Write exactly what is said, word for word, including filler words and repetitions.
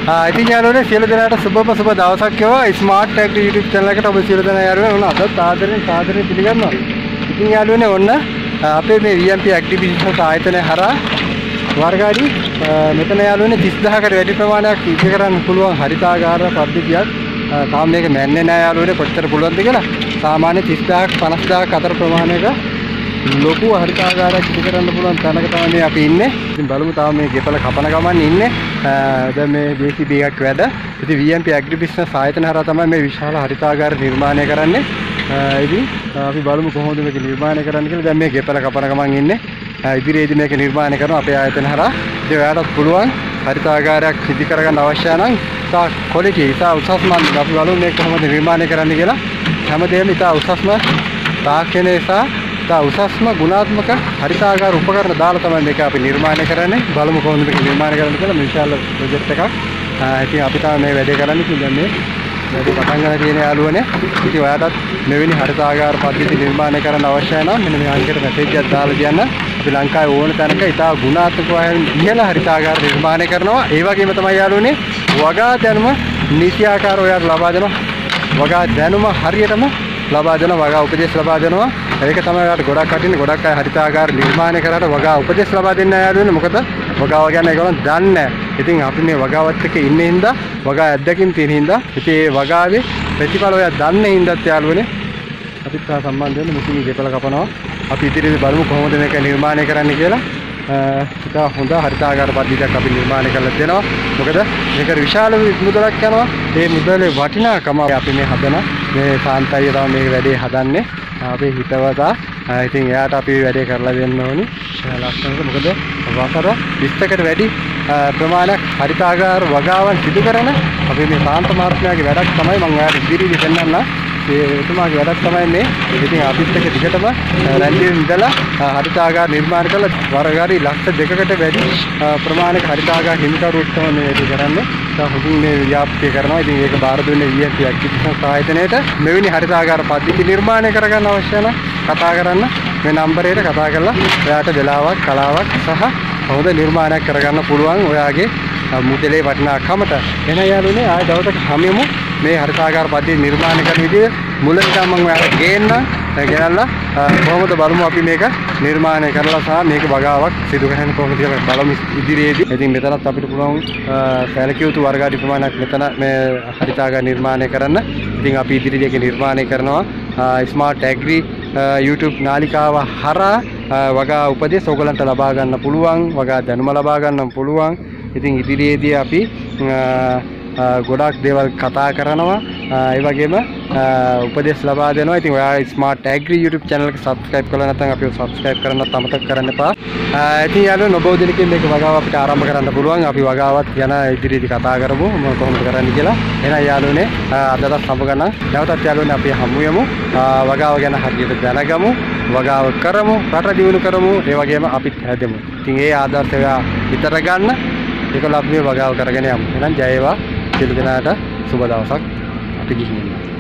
ඉතින් යාළුවනේ සියලු දෙනාට සුබම සුබ දවසක් වේවා. ස්මාර්ට් ටැග් YouTube channel එකට ඔබ සියලු දෙනා යාළුවනේ ඔන්න අදත් ආදරෙන් සාදරයෙන් පිළිගන්නවා. ඉතින් යාළුවනේ ඔන්න අපේ මේ V M P ඇක්ටිවිෂන්ස් ආයතනය හරහා වර්ගාඩි මෙතන යාළුවනේ තිස් දහසකට වැඩි ප්‍රමාණයක් ඉති කරන්න පුළුවන් හරිතාගාර පද්ධතියක්. තාම මේක මැන්නේ නැහැ යාළුවනේ කොච්චර පුළුවන්ද කියලා. සාමාන්‍ය තිස් දහසක් පනස් දහසක් අතර ප්‍රමාණයක ලොකු හරිතාගාරයක් ඉති කරන්න පුළුවන් තැනක තමයි අපි ඉන්නේ. ඉතින් බලමු තාම මේ ගෙපල කපන ගමන් ඉන්නේ. දැන් මේ J C B එකක් වැඩ. ඉතින් V M P ඇග්‍රිබිස්නස් ආයතන හරහා තමයි මේ විශාල හරිතාගාර නිර්මාණය කරන්නේ. ඉතින් අපි බලමු කොහොමද මේක නිර්මාණය කරන්න කියලා. දැන් මේ ගෙපල කපන ගමන් ඉන්නේ. ඉදිරියේදී මේක නිර්මාණය කරනවා අපේ ආයතන හරහා. ඉතින් ඔයාලට පුළුවන් හරිතාගාරයක් ඉදි කරගන්න අවශ්‍ය නම් තා ක්වොලිටි තා උසස්ම අපි බලමු මේක කොහොමද නිර්මාණය කරන්න කියලා. හැමදේම ඉතා උසස්ම තාක්ෂණය සහ තා උසස්ම ගුණාත්මක හරිතාගාර උපකරණ දාලා තමයි මේක අපි නිර්මාණය කරන්නේ. බලමු කොහොමද මේක නිර්මාණය කරන්න කියලා. මේ විශාල ප්‍රොජෙක්ට් එකක්. ඉතින් අපි තමයි මේ වැඩේ කරන්නේ. ඉතින් දැන් මේ වැඩේ පටන් ගන්න තියෙන යාළුවනේ. ඉතින් ඔයාලටත් මෙවැනි හරිතාගාර පද්ධති නිර්මාණය කරන්න අවශ්‍ය නම් මෙන්න මේ අංකයට මැසේජ් එකක් දාලා කියන්න. අපි ලංකාවේ ඕන තැනක ඉතා ගුණාත්මක ඉහළ හරිතාගාර නිර්මාණය කරනවා. ඒ වගේම තමයි යාළුවනේ වගා දැනුම නීතිආකාරව ඔයාලට ලබා දෙනවා. වගා දැනුම හරියටම ලබා දෙනවා. වගා උපදෙස් ලබා දෙනවා. ඒක තමයි ඔයාලට ගොඩක් අටින්නේ. ගොඩක් අය හරිතාගාර නිර්මාණය කරාට වගා උපදෙස් ලබා දෙන්න යාළුවනේ. මොකද වගාව ගැන ඒගොල්ලෝ දන්නේ නැහැ. ඉතින් අපි මේ වගාවත් එක්ක ඉන්නේ හින්දා වගා අත්දැකීම් තියෙන හින්දා ඉතින් මේ වගාවේ ප්‍රතිඵල ඔයා දන්නේ හින්දාත් යාළුවනේ අපිත් තා සම්බන්ධ වෙන්න මුතුනි ගෙපල කපනවා. අපි ඉදිරියට බලමු කොහොමද මේක නිර්මාණය කරන්න කියලා. ඒක හොඳ හරිතාගාර පද්ධතියක් අපි නිර්මාණය කරලා දෙනවා. මොකද මේක විශාල මුදලක් යනවා. ඒ මුදලේ වටිනාකම අපි මේ හදන මේ සාන්තයිය තමයි මේ වැඩේ හදන්නේ. අපේ හිතවතා ඉතින් එයාට අපි වැඩේ කරලා දෙන්න ඕනි. ලස්සනට මොකද වසර විස්සකට වැඩි ප්‍රමාණයක් හරිතාගාර වගාවන් සිදු කරන අපි මේ සාන්ත මහත්මයාගේ වැඩක් තමයි මම ඔයාලට ඉදිරියට පෙන්නන්න. ඒ එතුමාගේ වැඩක් තමයි මේ. ඉතින් අපිත් එක්ක දිගටම රැඳී ඉඳලා හරිතාගාර නිර්මාණය කළ වර්ගාඩි ලක්ෂ දෙකකට වැඩි ප්‍රමාණයක හරිතාගාර හිමිකරුවෙක් තමයි මේ වැඩේ කරන්නේ. හොඳින් මේ ව්‍යාප්තිය කරනවා. ඉතින් ඒක බාර දුන්නේ V M P ඇක්ටිවිෂන්ස් ආයතනයේට. මෙවැනි හරිතාගාර පද්ධති නිර්මාණය කරගන්න අවශ්‍ය නම් කතා කරන්න මේ නම්බරයට කතා කරලා ඔයාට වෙලාවක් කලාවක් සහ හොඳ නිර්මාණයක් කරගන්න පුළුවන් ඔයාගේ මුදලේ වටිනාකමට. එහෙනම් යාළුවනේ ආයෙ දවසක හැමෙමු මේ හරිතාගාර පද්ධතිය නිර්මාණය කරන විදිය මුලින් මම ඔයාලට ගේන්න ගෙනල්ලා කොහොමද බලමු අපි මේක නිර්මාණය කරලා සහ මේක වගාවක් සිදු කරන්න කොහොමද කියලා බලමු ඉදිරියේදී. ඉතින් මෙතනත් අපිට පුළුවන් සැලකිය යුතු වර්ගාඩි ප්‍රමාණයක් මෙතන මේ හරිතාගාර නිර්මාණය කරන්න. ඉතින් අපි ඉදිරියේදී ඒක නිර්මාණය කරනවා. ස්මාර්ට් ඇග්‍රි YouTube නාලිකාව හරහා වගා උපදෙස් ඔයගලන්ට ලබා ගන්න පුළුවන්. වගා දැනුම ලබා ගන්න පුළුවන්. ඉතින් ඉදිරියේදී අපි ගොඩක් දේවල් කතා කරනවා. ඒ වගේම උපදෙස් ලබා දෙනවා. ඉතින් ඔයා ස්මාර්ට් ඇග්‍රි YouTube channel එක subscribe කරලා නැත්නම් අපිව subscribe කරන්නත් අමතක කරන්න එපා. ඉතින් යාළුවෝ නොබෝ දිනකින් මේක වගාව අපිට ආරම්භ කරන්න පුළුවන්. අපි වගාවත් යන ඉදිරියේදී කතා කරමු මොන කොහොමද කරන්න කියලා. එහෙනම් යාළුවනේ අදටත් සම්බ ගන්න. නැවතත් යාළුවනේ අපි හමු යමු. වගාව ගැන හරියට දැනගමු. වගාව කරමු. රට දියුණු කරමු. ඒ වගේම අපිත් හැදෙමු. ඉතින් ඒ ආදර්ශය ඔයා විතර ගන්න. ඒකල අපි මේ වගාව කරගෙන යමු. එහෙනම් ජය වේවා. සියලු දෙනාට සුබ දවසක්. අපි ගිහින් එන්න.